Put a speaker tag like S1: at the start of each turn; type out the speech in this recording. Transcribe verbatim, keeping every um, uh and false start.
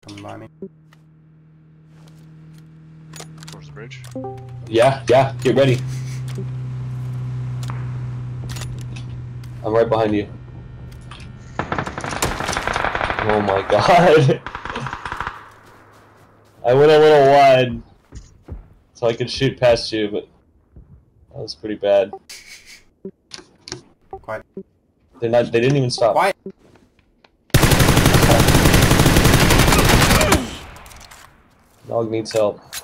S1: Combining.
S2: Towards the bridge.
S3: Yeah, yeah, get ready. I'm right behind you. Oh my god. I went a little wide so I could shoot past you, but that was pretty bad.
S1: Quiet.
S3: They're not, they didn't even stop.
S1: Quiet.
S3: Dog needs help.